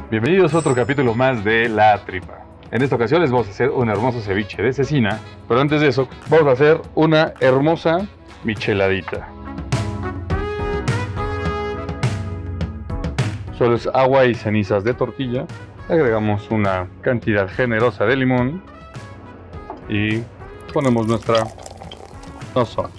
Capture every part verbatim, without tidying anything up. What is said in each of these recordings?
Bienvenidos a otro capítulo más de La Tripa. En esta ocasión les vamos a hacer un hermoso ceviche de cecina, pero antes de eso vamos a hacer una hermosa micheladita. Solo es agua y cenizas de tortilla. Agregamos una cantidad generosa de limón y ponemos nuestra sazón.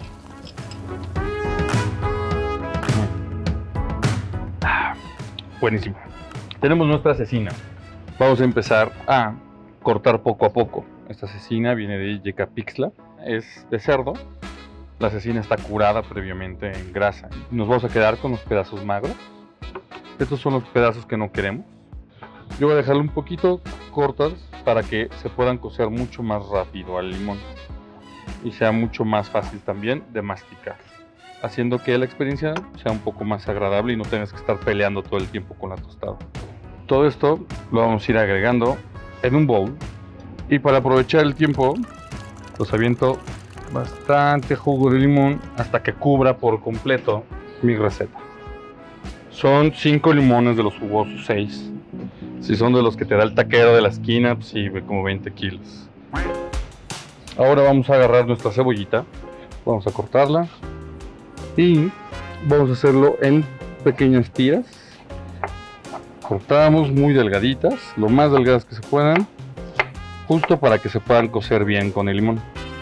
Ah, buenísimo. Tenemos nuestra cecina. Vamos a empezar a cortar poco a poco. Esta cecina viene de Yecapixtla, es de cerdo. La cecina está curada previamente en grasa. Nos vamos a quedar con los pedazos magros. Estos son los pedazos que no queremos. Yo voy a dejarlo un poquito cortas para que se puedan cocer mucho más rápido al limón y sea mucho más fácil también de masticar, haciendo que la experiencia sea un poco más agradable y no tengas que estar peleando todo el tiempo con la tostada. Todo esto lo vamos a ir agregando en un bowl y para aprovechar el tiempo los aviento bastante jugo de limón hasta que cubra por completo mi receta. Son cinco limones de los jugosos, seis. Si son de los que te da el taquero de la esquina, pues sí, como veinte kilos. Ahora vamos a agarrar nuestra cebollita, vamos a cortarla y vamos a hacerlo en pequeñas tiras. Cortamos muy delgaditas, lo más delgadas que se puedan, justo para que se puedan cocer bien con el limón.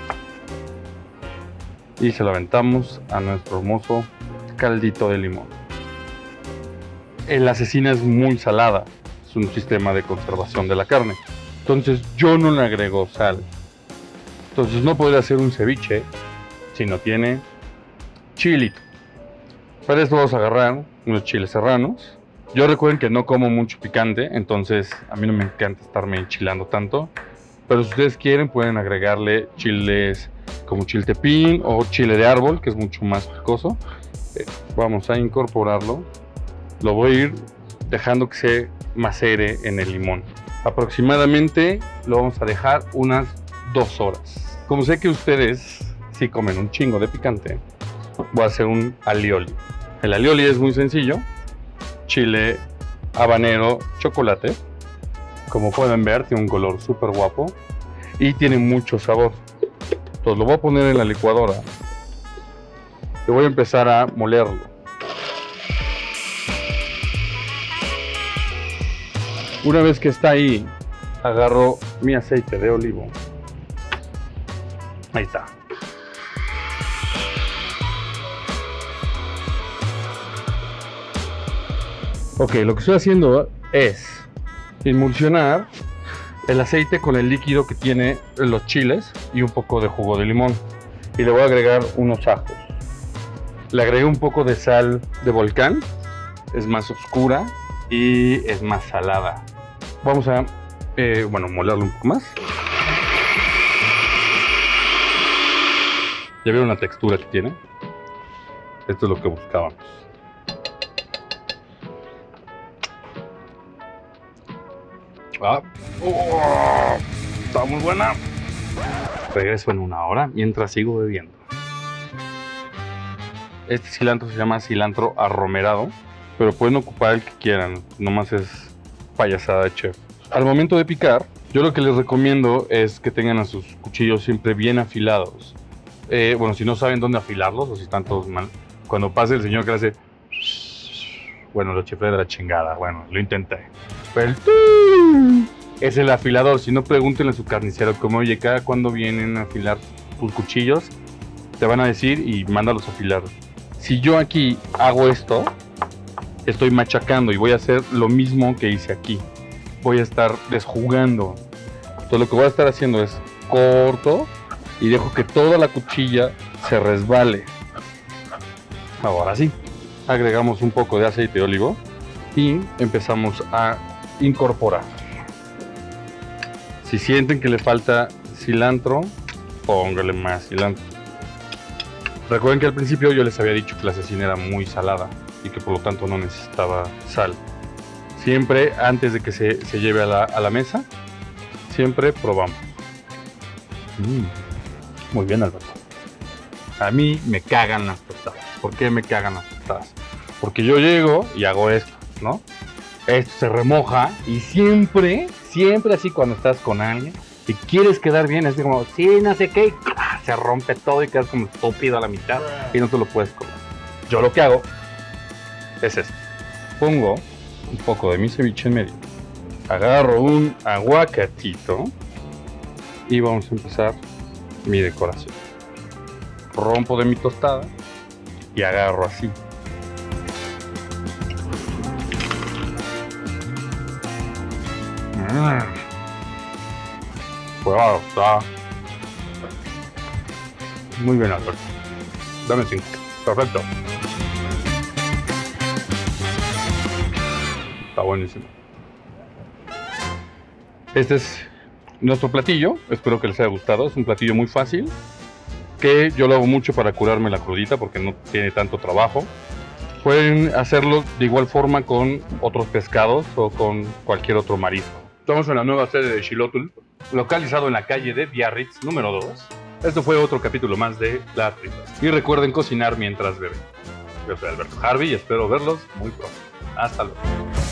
Y se lo aventamos a nuestro hermoso caldito de limón. La cecina es muy salada, es un sistema de conservación de la carne, entonces yo no le agrego sal. Entonces no podría hacer un ceviche si no tiene chilito. Para esto vamos a agarrar unos chiles serranos. Yo recuerden que no como mucho picante, entonces a mí no me encanta estarme enchilando tanto. Pero si ustedes quieren pueden agregarle chiles como chiltepín o chile de árbol, que es mucho más picoso. Eh, vamos a incorporarlo. Lo voy a ir dejando que se macere en el limón. Aproximadamente lo vamos a dejar unas dos horas. Como sé que ustedes sí comen un chingo de picante, voy a hacer un alioli. El alioli es muy sencillo. Chile habanero chocolate, como pueden ver tiene un color súper guapo y tiene mucho sabor. Entonces lo voy a poner en la licuadora y voy a empezar a molerlo. Una vez que está ahí, agarro mi aceite de olivo. Ahí está. Ok, lo que estoy haciendo es emulsionar el aceite con el líquido que tiene los chiles y un poco de jugo de limón. Y le voy a agregar unos ajos. Le agregué un poco de sal de volcán, es más oscura y es más salada. Vamos a, eh, bueno, molerlo un poco más. ¿Ya vieron la textura que tiene? Esto es lo que buscábamos. Ah, oh, está muy buena. Regreso en una hora mientras sigo bebiendo. Este cilantro se llama cilantro arromerado, pero pueden ocupar el que quieran, nomás es payasada de chef. Al momento de picar, yo lo que les recomiendo es que tengan a sus cuchillos siempre bien afilados. Eh, bueno, si no saben dónde afilarlos o si están todos mal, cuando pase el señor que hace, bueno, lo chiflé de la chingada, bueno, lo intenté. Pero el es el afilador. Si no, pregúntenle a su carnicero como, oye, cada cuando vienen a afilar tus cuchillos, te van a decir y mándalos a afilar. Si yo aquí hago esto, estoy machacando y voy a hacer lo mismo que hice aquí. Voy a estar desjugando. Entonces lo que voy a estar haciendo es corto y dejo que toda la cuchilla se resbale. Ahora sí, agregamos un poco de aceite de olivo y empezamos a incorporar. Si sienten que le falta cilantro, póngale más cilantro. Recuerden que al principio yo les había dicho que la cecina era muy salada y que por lo tanto no necesitaba sal. Siempre antes de que se, se lleve a la, a la mesa, siempre probamos. Mm, muy bien, Alberto. A mí me cagan las tostadas. ¿Por qué me cagan las tostadas? Porque yo llego y hago esto, ¿no? Esto se remoja y siempre, siempre así cuando estás con alguien y quieres quedar bien, es como, sí, no sé qué, y se rompe todo y quedas como estúpido a la mitad y no te lo puedes comer. Yo lo que hago es esto. Pongo un poco de mi ceviche en medio, agarro un aguacatito y vamos a empezar mi decoración. Rompo de mi tostada y agarro así. Mmm. Wow, está muy bien, Alberto. Dame cinco. Perfecto. Está buenísimo. Este es nuestro platillo. Espero que les haya gustado. Es un platillo muy fácil, que yo lo hago mucho para curarme la crudita porque no tiene tanto trabajo. Pueden hacerlo de igual forma con otros pescados o con cualquier otro marisco. Estamos en la nueva sede de Xilótul, localizado en la calle de Biarritz número dos. Esto fue otro capítulo más de Las Tripas. Y recuerden cocinar mientras beben. Yo soy Alberto Harvey y espero verlos muy pronto. Hasta luego.